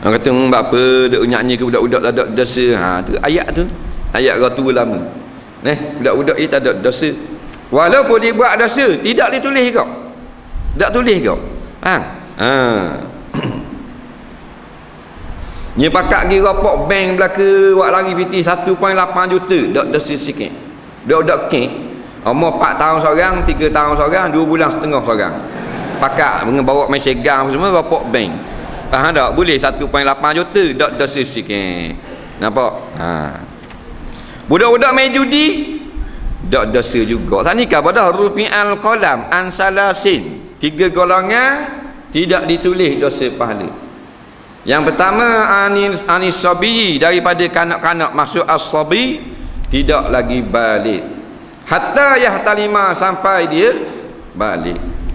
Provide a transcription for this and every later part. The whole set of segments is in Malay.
Orang kata apa duk nyanyi ke budak-budak tak ada dosa. Tu ayat tu. Ayat Rasul lama. Budak-budak ni tak ada dosa. Walaupun dia buat dosa, tidak ditulis kau. Tak tulis kau. Ni pakak pergi rapok bank belaka buat lari PT 1.8 juta. Tak dosa sikit. Budak-budak kek. Umur 4 tahun seorang, 3 tahun seorang, 2 bulan setengah seorang. Pakak bawa mesegang semua rapok bank. Faham tak? Boleh 1.8 juta. Tak dosa sikit. Nampak? Budak-budak main judi tak dosa juga. Sanikah pada rufi'al qalam an salasin. 3 golongan tidak ditulis dosa pahala. Yang pertama anis sabi, daripada kanak-kanak, maksud as-sabi tidak lagi balik. Hatta yahtalima, sampai dia balik.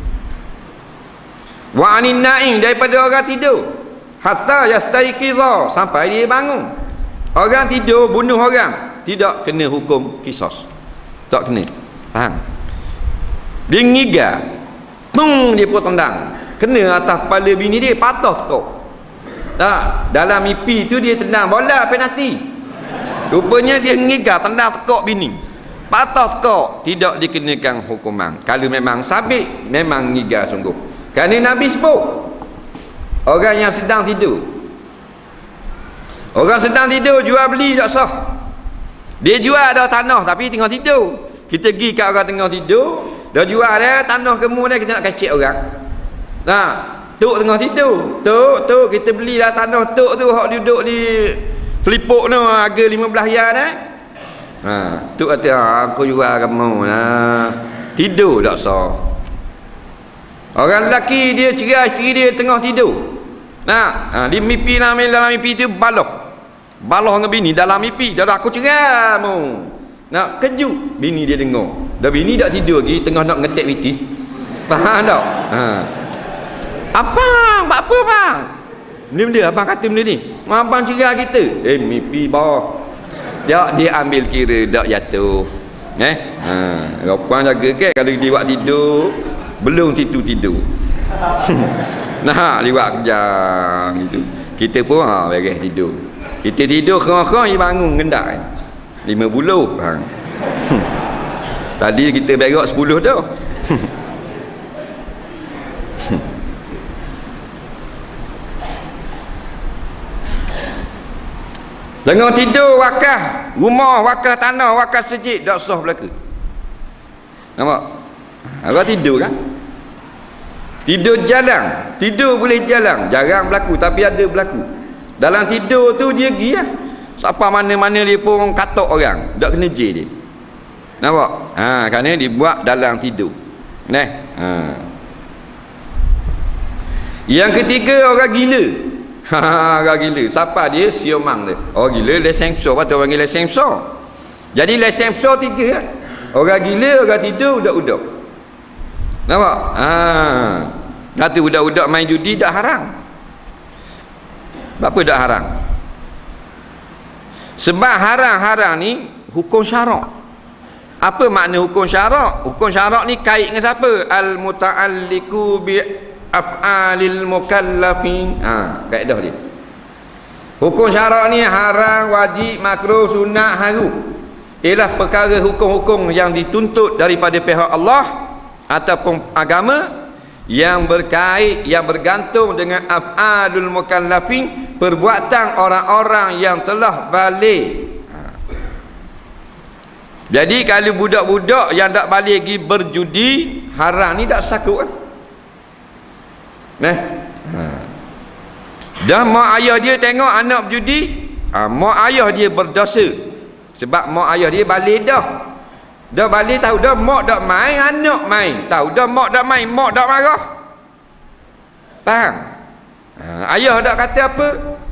Wa anin naim, daripada orang tidur. Hatta yastaiqiza, sampai dia bangun. Orang tidur bunuh orang, tidak kena hukum kisos. Tak kena. Faham? Dia ngiga. Dia pun tendang. Kena atas kepala bini dia, patah kau. Tak, dalam mimpi tu dia tendang bola penalti. Rupanya dia ngiga tendang tekok bini. Patah tekok, tidak dikenakan hukuman. Kalau memang sabit, memang ngiga sungguh. Kerana Nabi sebut orang yang sedang tidur. Orang sedang tidur jual beli tak sah. Dia jual ada tanah tapi tengah tidur. Kita pergi kat orang tengah tidur, dah jual dia tanah kemu dia, kita nak kacik orang. Tok tengah tidur. Tok kita belilah tanah tok tu hak duduk di selipuk tu harga 15 riyal dah. Tok kata aku jual kamu lah. Tidur tak sah. Orang lelaki dia cerai isteri dia tengah tidur. Di mimpi dalam mimpi tu baloh dengan bini dalam mimpi. Dah aku cerai mu. Nak kejut bini dia dengar. Dah bini tak tidur lagi, tengah nak ngetek piti. Faham tak? Abang, buat apa bang? Benda abang kata benda ni. Abang cerai kita. Mimpi bawah. Dia ambil kira tak jatuh. Rapang jaga ke kalau dia buat tidur belum tidur. Liwat kejang gitu. Kita pun beres tidur. Kita tidur kerang-kerang dia bangun gendak 50 bang. Tadi kita berak 10 dah. Tengah tidur wakaf rumah, wakaf tanah, wakaf masjid, tak sah berlaku. Nampak? Orang tidur kan? Tidur jalan, tidur boleh jalan, jarang berlaku tapi ada berlaku. Dalam tidur tu dia pergi lah. Siapa mana-mana dia pun katok orang, tak kena je dia. Nampak? Kerana dibuat dalam tidur. Yang ketiga orang gila. Orang gila. Siapa dia? Siomang dia. Orang gila lesengso. Apa tu orang gila lesengso? Jadi lesengso 3 kan? Orang gila, orang tidur, budak-budak. Nampak? Kata budak-budak main judi tak haram. Apa tak haram? Sebab haram-haram ni hukum syarak. Apa makna hukum syarak? Hukum syarak ni kait dengan siapa? Al-muta'alliqu bi af'alil mukallafin. Kaedah dia. Hukum syarak ni haram, wajib, makruh, sunat, haram. Ialah perkara hukum-hukum yang dituntut daripada pihak Allah ataupun agama yang berkait, yang bergantung dengan af'alul mukallafin, perbuatan orang-orang yang telah balik. Jadi kalau budak-budak yang tak balik lagi berjudi, haram ni tak sakut kan? Dah mak ayah dia tengok anak berjudi, mak ayah dia berdosa. Sebab mak ayah dia balik dah. Dah balik tahu dah mak dak main, anak main. Tahu dah mak dak main, mak dak marah. Faham? Ayah dak kata apa?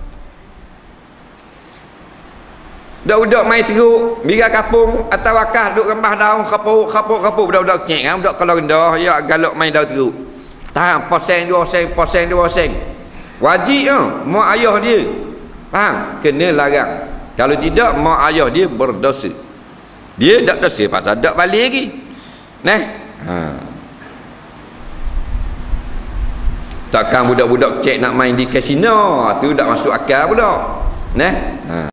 Dak budak main teruk, biar kapung atau wakah duk rembah daun kapuk budak-budak cek kan, budak kalau rendah ya galak main daun teruk. Tahan posen 2 sen. Wajib mak ayah dia. Faham? Kena larang. Kalau tidak mak ayah dia berdosa. Dia tak dosa pasal tak balik lagi. Takkan budak-budak cek nak main di kasino, tu tak masuk akal pula. Nah. Ha.